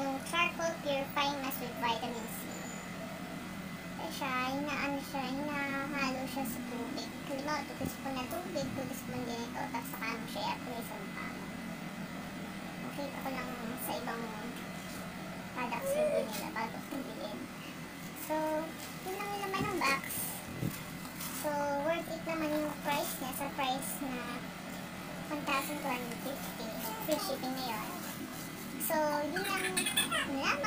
yung charcoal purifying mask with vitamin C. Kaya siya, hinahalo siya sa tubig. Halimbawa, 2 teaspoon na tubig, 2 teaspoon din ito, tapos saka mo siya i-apply sa mukha mo. Nakita ko lang sa ibang products review nila bago bilhin. So, yun lang yung laman ng box. So, worth it naman yung price niya sa price na 1,250. Free shipping na yun. So, yun lang